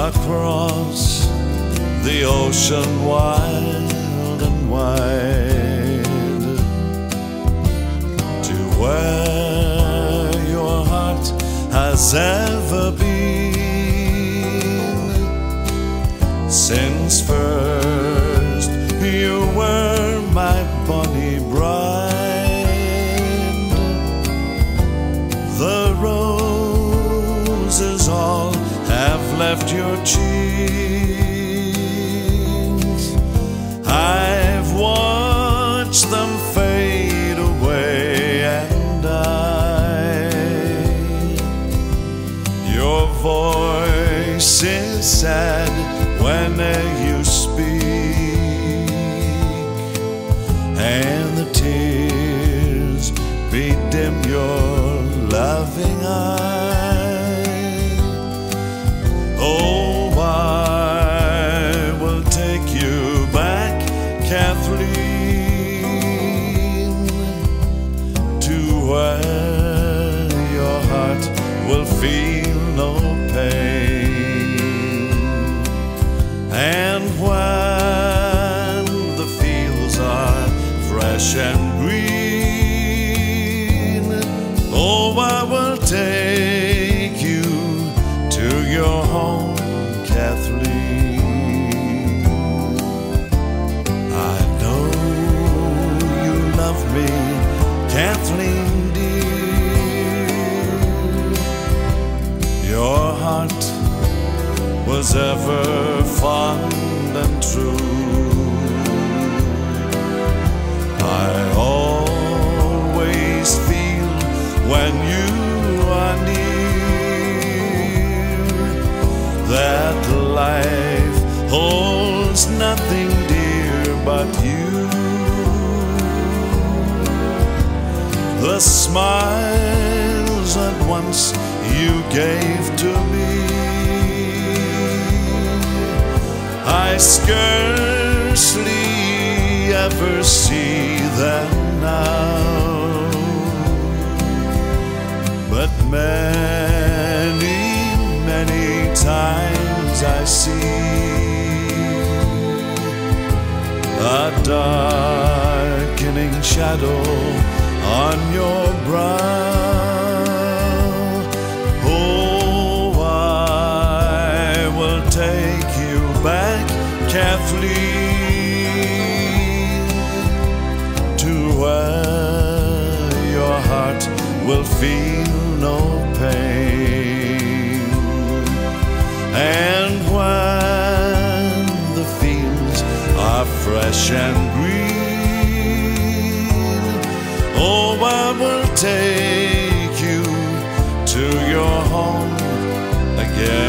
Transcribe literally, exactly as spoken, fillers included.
across the ocean wild and wide, to where your heart has ever been. Since first you were my bonny bride, the roses all have left your cheeks. I've watched them fade away, and I, your voice is sad when you speak, and the tears bedim your loving eye. Oh, I will take you back, Kathleen, to where your heart will feel no pain. And when the fields are fresh and green, oh, I will take you to your home, Kathleen. I know you love me, Kathleen dear. Your heart was ever fond and true. I always feel when you are near that life holds nothing dear but you. The smiles that once you gave to me, I scarcely ever see them now, but many, many times I see a darkening shadow on your brow. Oh, I will take you back, Kathleen, to where your heart will feel no pain. And when the fields are fresh and green, oh, I will take you to your home again.